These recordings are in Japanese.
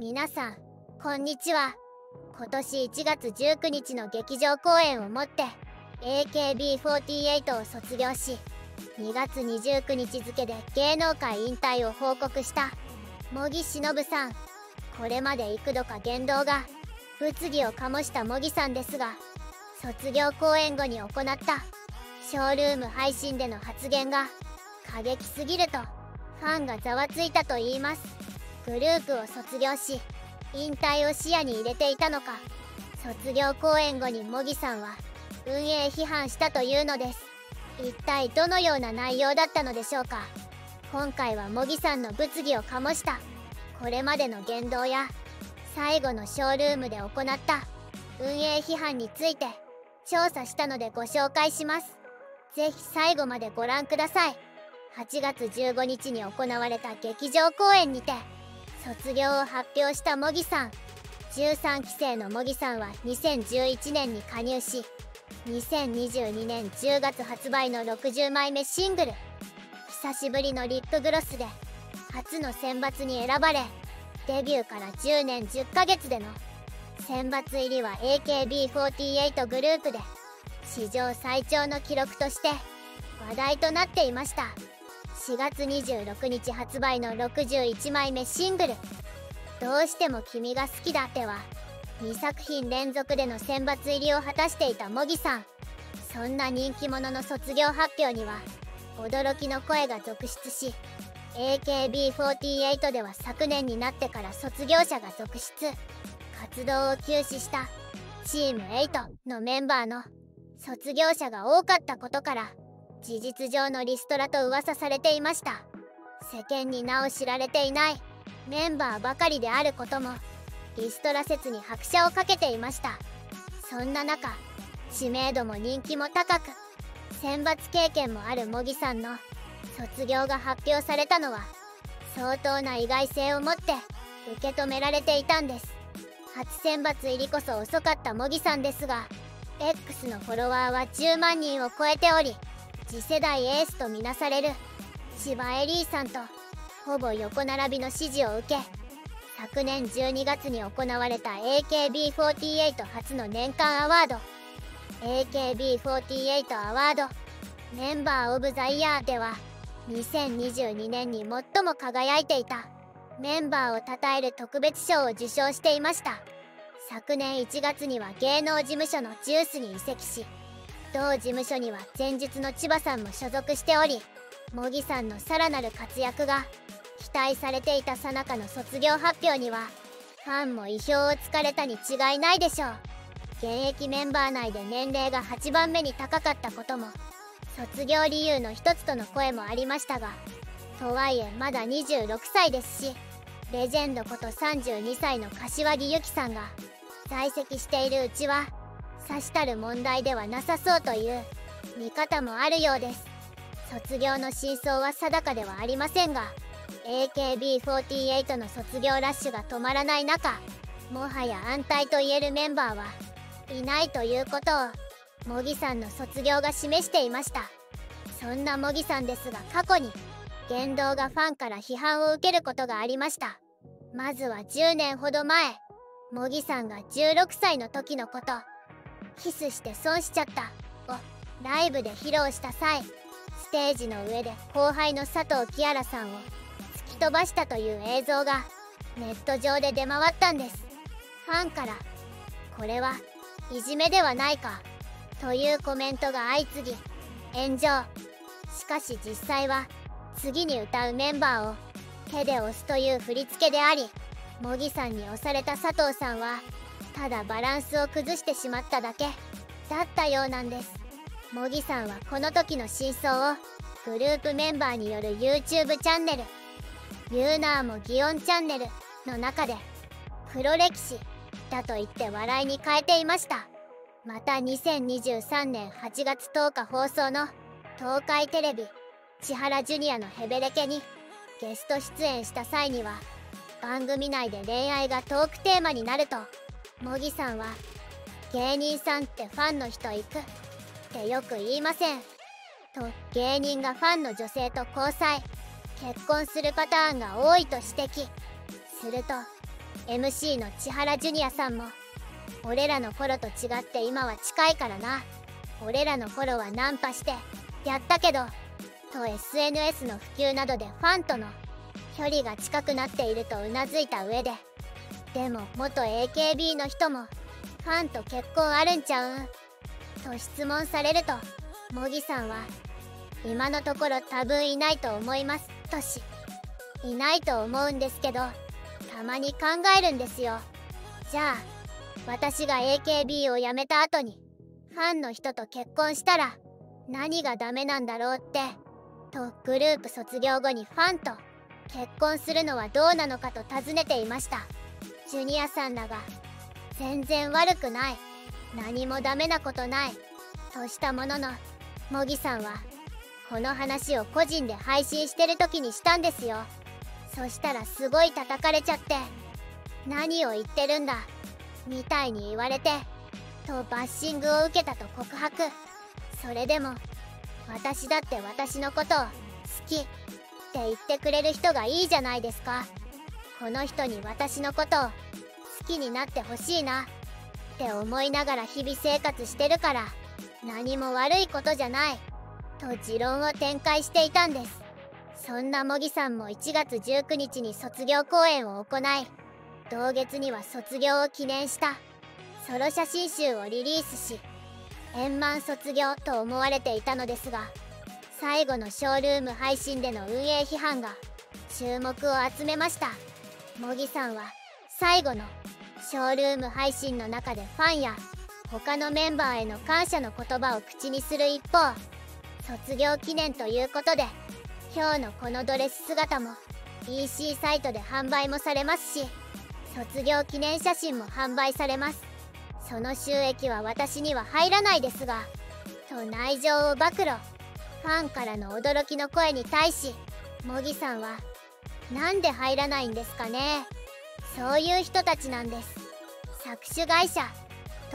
皆さんこんにちは。今年1月19日の劇場公演をもって AKB48 を卒業し、2月29日付で芸能界引退を報告した茂木しのぶさん。これまで幾度か言動が物議を醸した茂木さんですが、卒業公演後に行ったショールーム配信での発言が過激すぎるとファンがざわついたといいます。グループを卒業し引退を視野に入れていたのか、卒業公演後に茂木さんは運営批判したというのです。一体どのような内容だったのでしょうか。今回は茂木さんの物議を醸したこれまでの言動や最後のショールームで行った運営批判について調査したのでご紹介します。ぜひ最後までご覧ください。8月15日に行われた劇場公演にて卒業を発表した茂木さん。13期生の茂木さんは2011年に加入し、2022年10月発売の60枚目シングル「久しぶりのリップグロス」で初の選抜に選ばれ、デビューから10年10ヶ月での選抜入りは AKB48 グループで史上最長の記録として話題となっていました。4月26日発売の61枚目シングル「どうしても君が好きだ」では2作品連続での選抜入りを果たしていた茂木さん。そんな人気者の卒業発表には驚きの声が続出し、 AKB48 では昨年になってから卒業者が続出。活動を休止したチーム8のメンバーの卒業者が多かったことから事実上のリストラと噂されていました。世間に名を知られていないメンバーばかりであることもリストラ説に拍車をかけていました。そんな中、知名度も人気も高く選抜経験もある茂木さんの卒業が発表されたのは相当な意外性を持って受け止められていたんです。初選抜入りこそ遅かった茂木さんですが、 X のフォロワーは10万人を超えており、次世代エースとみなされる千葉恵里さんとほぼ横並びの支持を受け、昨年12月に行われた AKB48 初の年間アワード AKB48 アワードメンバー・オブ・ザ・イヤーでは2022年に最も輝いていたメンバーを称える特別賞を受賞していました。昨年1月には芸能事務所のジュースに移籍し、同事務所には前述の千葉さんも所属しており、茂木さんのさらなる活躍が期待されていた最中の卒業発表にはファンも意表をつかれたに違いないでしょう。現役メンバー内で年齢が8番目に高かったことも卒業理由の一つとの声もありましたが、とはいえまだ26歳ですし、レジェンドこと32歳の柏木由紀さんが在籍しているうちはさしたる問題ではなさそうという見方もあるようです。卒業の真相は定かではありませんが、 AKB48 の卒業ラッシュが止まらない中、もはや安泰と言えるメンバーはいないということを茂木さんの卒業が示していました。そんな茂木さんですが、過去に言動がファンから批判を受けることがありました。まずは10年ほど前、茂木さんが16歳の時のこと。キスして損しちゃったをライブで披露した際、ステージの上で後輩の佐藤キアラさんを突き飛ばしたという映像がネット上で出回ったんです。ファンから「これはいじめではないか」というコメントが相次ぎ炎上。しかし実際は次に歌うメンバーを手で押すという振り付けであり、茂木さんに押された佐藤さんはただバランスを崩してしまっただけだったようなんです。茂木さんはこの時の真相をグループメンバーによる YouTube チャンネル「ユーナーも祇園チャンネル」の中で黒歴史だと言って笑いに変えていました。また2023年8月10日放送の東海テレビ千原ジュニアのヘベレケにゲスト出演した際には、番組内で恋愛がトークテーマになると茂木さんは「芸人さんってファンの人行くってよく言いません」と芸人がファンの女性と交際結婚するパターンが多いと指摘すると、 MC の千原ジュニアさんも俺らの頃と違って今は近いからな、俺らの頃はナンパしてやったけどと SNS の普及などでファンとの距離が近くなっているとうなずいた上で、でも元 AKB の人もファンと結婚あるんちゃうんと質問されると、茂木さんは今のところ多分いないと思いますとし、いないと思うんですけどたまに考えるんですよ。じゃあ私が AKB を辞めた後にファンの人と結婚したら何がダメなんだろうってと、グループ卒業後にファンと結婚するのはどうなのかと尋ねていました。ジュニアさんらが全然悪くない、何もダメなことないとしたものの、茂木さんはこの話を個人で配信してる時にしたんですよ。そしたらすごい叩かれちゃって、何を言ってるんだみたいに言われてとバッシングを受けたと告白。それでも私だって私のことを好きって言ってくれる人がいいじゃないですか。この人に私のことを好きになってほしいなって思いながら日々生活してるから何も悪いことじゃないと持論を展開していたんです。そんな茂木さんも1月19日に卒業公演を行い、同月には卒業を記念したソロ写真集をリリースし、円満卒業と思われていたのですが、最後のショールーム配信での運営批判が注目を集めました。茂木さんは最後のショールーム配信の中でファンや他のメンバーへの感謝の言葉を口にする一方、卒業記念ということで今日のこのドレス姿も EC サイトで販売もされますし、卒業記念写真も販売されます。その収益は私には入らないですがと内情を暴露。ファンからの驚きの声に対し茂木さんは、なんで入らないんですかね、そういう人たちなんです、搾取会社と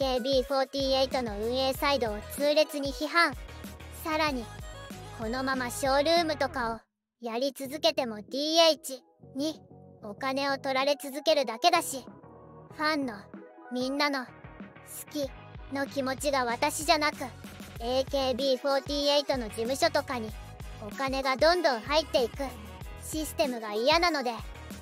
AKB48 の運営サイドを痛烈に批判。さらにこのままショールームとかをやり続けても DH にお金を取られ続けるだけだし、ファンのみんなの好きの気持ちが私じゃなく AKB48 の事務所とかにお金がどんどん入っていくシステムが嫌なので、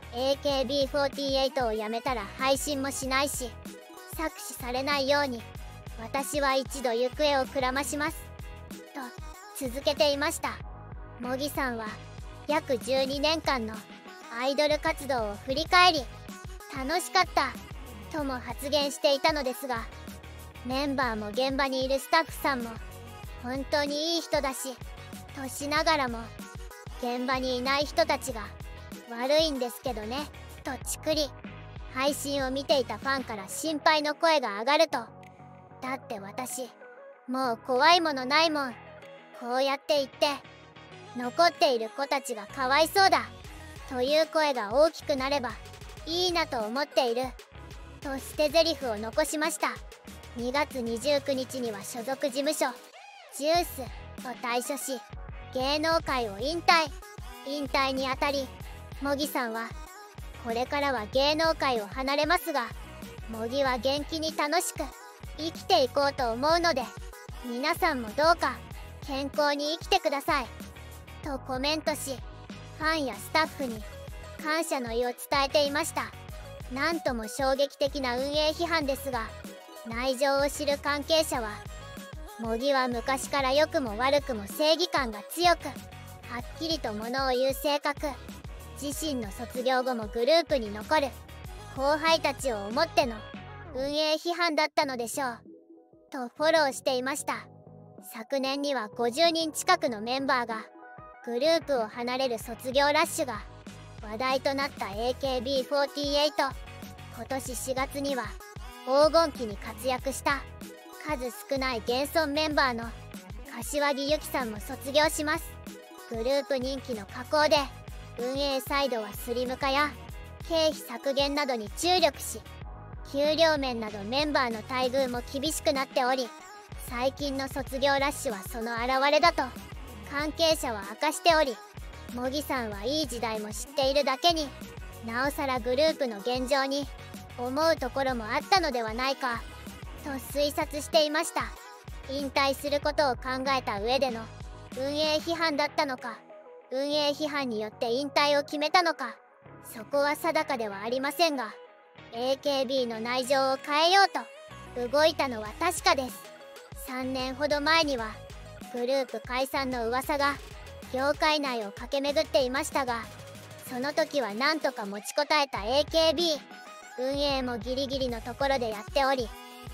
AKB48 を辞めたら配信もしないし搾取されないように私は一度行方をくらましますと続けていました。茂木さんは約12年間のアイドル活動を振り返り、楽しかったとも発言していたのですが、メンバーも現場にいるスタッフさんも本当にいい人だしとしながらも、現場にいない人たちが悪いんですけどねとチクリ。配信を見ていたファンから心配の声が上がると、だって私もう怖いものないもん、こうやって言って残っている子たちがかわいそうだという声が大きくなればいいなと思っていると捨て台詞を残しました。2月29日には所属事務所ジュースを退所し芸能界を引退にあたり、茂木さんはこれからは芸能界を離れますが、茂木は元気に楽しく生きていこうと思うので皆さんもどうか健康に生きてくださいとコメントし、ファンやスタッフに感謝の意を伝えていました。なんとも衝撃的な運営批判ですが、内情を知る関係者は、茂木は昔から良くも悪くも正義感が強く、はっきりと物を言う性格、自身の卒業後もグループに残る後輩たちを思っての運営批判だったのでしょうとフォローしていました。昨年には50人近くのメンバーがグループを離れる卒業ラッシュが話題となった AKB48。今年4月には黄金期に活躍した数少ない現存メンバーの柏木由紀さんも卒業します。グループ人気の下降で運営サイドはスリム化や経費削減などに注力し、給料面などメンバーの待遇も厳しくなっており、最近の卒業ラッシュはその表れだと関係者は明かしており、茂木さんはいい時代も知っているだけになおさらグループの現状に思うところもあったのではないかと推察していました。引退することを考えた上での運営批判だったのか、運営批判によって引退を決めたのか、そこは定かではありませんが、 AKB の内情を変えようと動いたのは確かです。3年ほど前にはグループ解散の噂が業界内を駆け巡っていましたが、その時はなんとか持ちこたえた AKB、 運営もギリギリのところでやっており、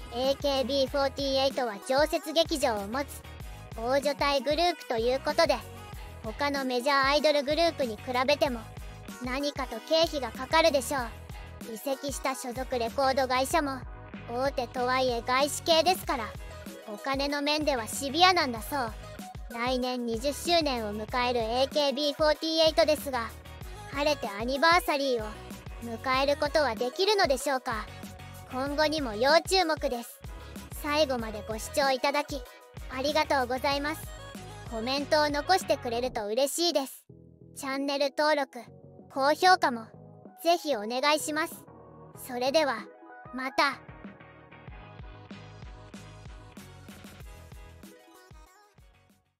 AKB48 は常設劇場を持つ大所帯グループということで、他のメジャーアイドルグループに比べても何かと経費がかかるでしょう。移籍した所属レコード会社も大手とはいえ外資系ですから、お金の面ではシビアなんだそう。来年20周年を迎える AKB48 ですが、晴れてアニバーサリーを迎えることはできるのでしょうか。今後にも要注目です。最後までご視聴いただきありがとうございます。コメントを残してくれると嬉しいです。チャンネル登録、高評価もぜひお願いします。それではまた。